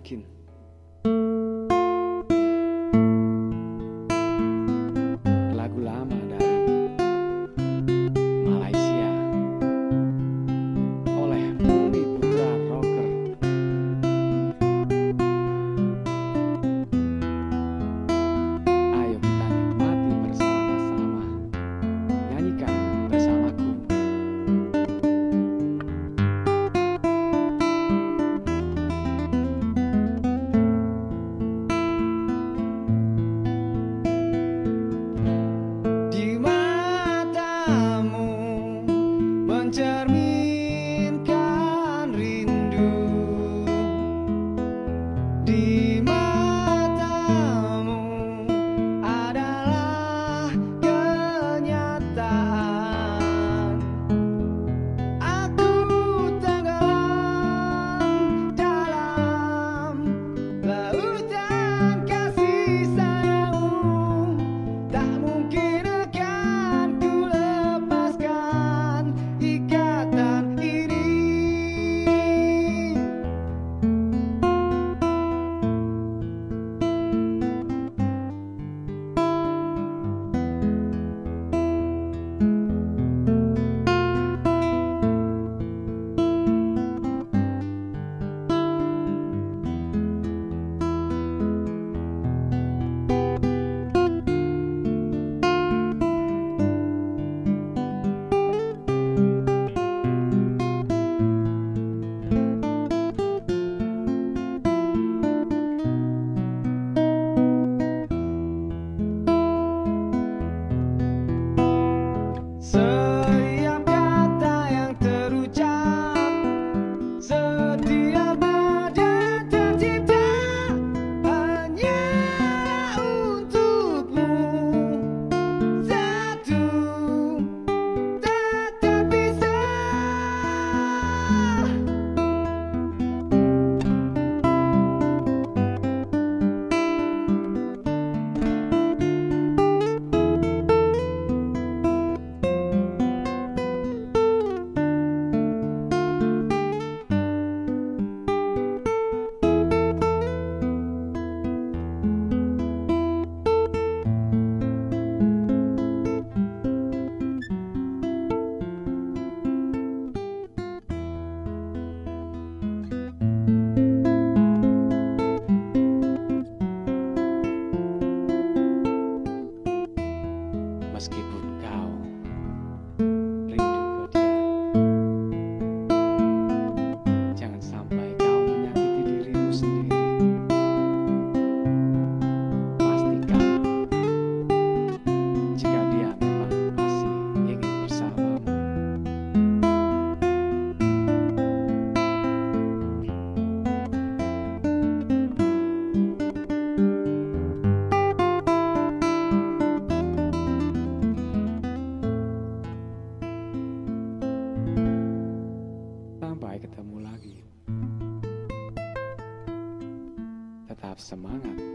mungkin. Lagu lama dari Malaysia oleh Bumi Putra Rocker. Ayo kita nikmati bersama-sama, nyanyikan bersamaku. Mencerminkan rindu di matamu adalah kenyataan. Aku tenggelam dalam lautan kasih sayangmu. Tak mungkin akan ku lepaskan ikatan ini. Setiap kata yang terucap, setiap nada tercipta hanya untukmu. Satu tak terpisah. Meskipun kau rindu ke dia, jangan sampai kau menyakiti dirimu sendiri. Pastikan jika dia memang masih ingin bersamamu. Sampai ketemu lagi. Tetap semangat.